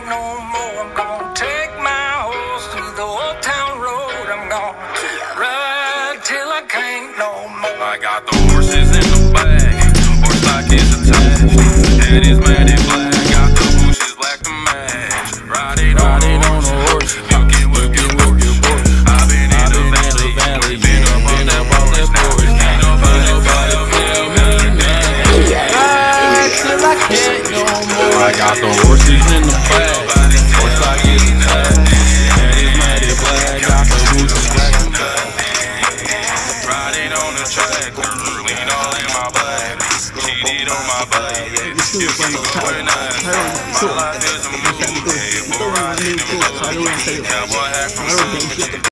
no more. I'm gonna take my horse through the old town road. I'm gonna ride till I can't no more. I got the horses in the bag, horse stock is attached. Head is matted black, got the bushes black to match. Riding on a horse, milking with your horse. I've been in the valley, been up on that porch. Ain't nobody feel me now. Ride till I can't no more. I got the horses in the bag, horse stock is attached. Head is matted black, got the bushes black to match. Riding on the tractor, lean all in my bag. Cheated on my baby. You keep going nice. My life is a movie. We're riding in the movie. Cowboy hat from Sunday.